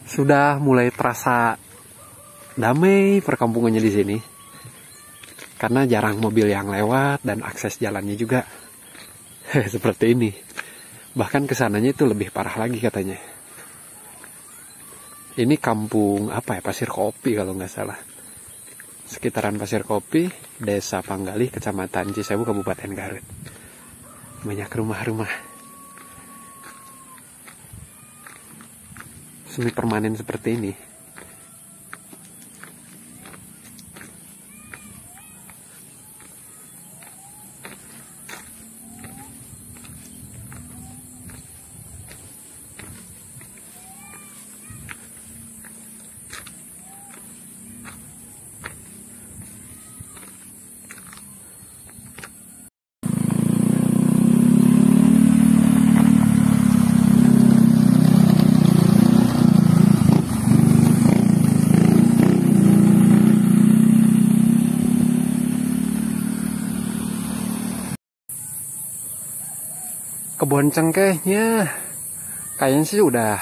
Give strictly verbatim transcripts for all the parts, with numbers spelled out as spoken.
Sudah mulai terasa damai perkampungannya di sini. Karena jarang mobil yang lewat dan akses jalannya juga seperti ini. Bahkan kesananya itu lebih parah lagi katanya. Ini kampung apa ya, Pasir Kopi kalau nggak salah. Sekitaran Pasir Kopi, Desa Panggalih, Kecamatan Cisewu, Kabupaten Garut. Banyak rumah-rumah semi permanen seperti ini. Kebun cengkehnya kayaknya sih udah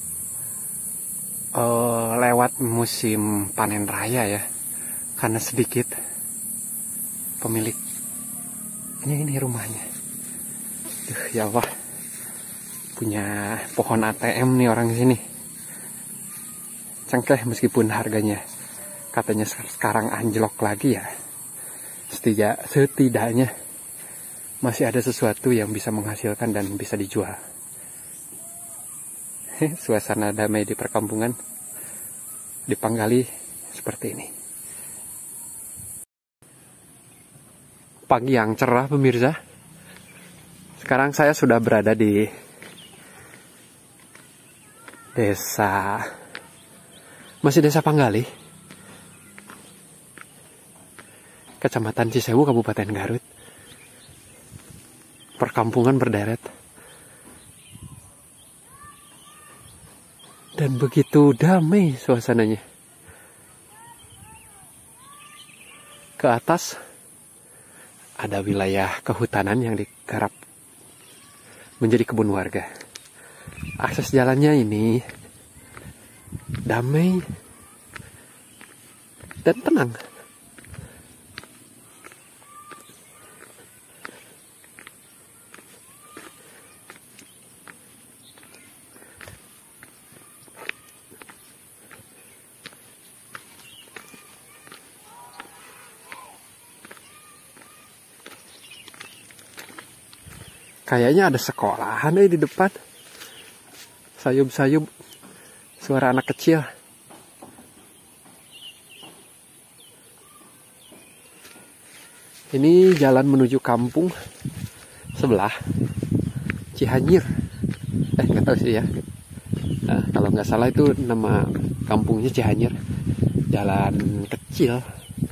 uh, lewat musim panen raya ya, karena sedikit pemilik. Ini ini rumahnya. Duh, ya Allah, punya pohon A T M nih orang sini. Cengkeh meskipun harganya katanya sekarang anjlok lagi ya, setidak setidaknya masih ada sesuatu yang bisa menghasilkan dan bisa dijual. Suasana damai di perkampungan di Panggalih seperti ini. Pagi yang cerah pemirsa. Sekarang saya sudah berada di desa, masih desa Panggalih, Kecamatan Cisewu, Kabupaten Garut. Perkampungan berderet. Dan begitu damai suasananya. Ke atas ada wilayah kehutanan yang digarap menjadi kebun warga. Akses jalannya ini damai dan tenang. Kayaknya ada sekolahan eh di depan. Sayup-sayup suara anak kecil. Ini jalan menuju kampung sebelah, Cihanyir. Eh nggak tahu sih ya. Nah, kalau nggak salah itu nama kampungnya Cihanyir. Jalan kecil.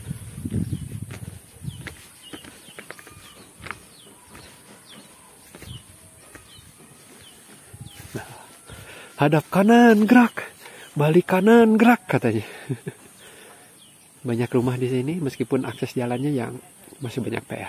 Hadap kanan gerak, balik kanan gerak katanya. Banyak rumah di sini meskipun akses jalannya yang masih banyak P R.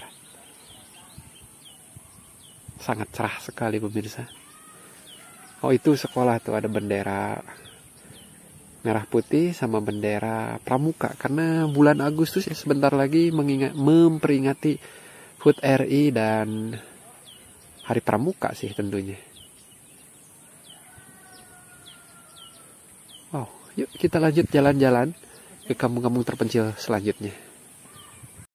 Sangat cerah sekali pemirsa. Oh itu sekolah tuh, ada bendera merah putih sama bendera pramuka. Karena bulan Agustus ya, sebentar lagi mengingat, memperingati H U T R I dan Hari Pramuka sih tentunya. Wow, yuk kita lanjut jalan-jalan ke kampung-kampung terpencil selanjutnya.